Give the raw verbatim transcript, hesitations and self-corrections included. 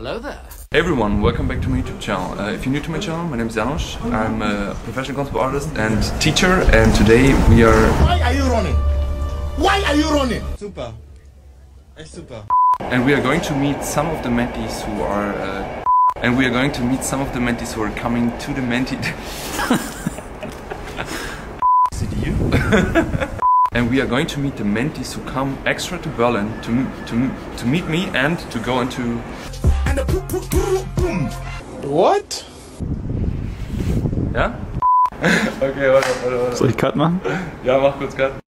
Hello there. Hey everyone, welcome back to my YouTube channel. Uh, if you're new to my channel, my name is Janusz. I'm a professional gospel artist and teacher, and today we are... Why are you running? Why are you running? Super. Echt super. And we are going to meet some of the mentees who are... Uh, and we are going to meet some of the mentees who are coming to the Mentee... Is it you? And we are going to meet the mentees who come extra to Berlin to, to, to meet me and to go into... What? Ja? Okay, warte, warte, warte. Soll ich Cut machen? Ja, mach kurz Cut.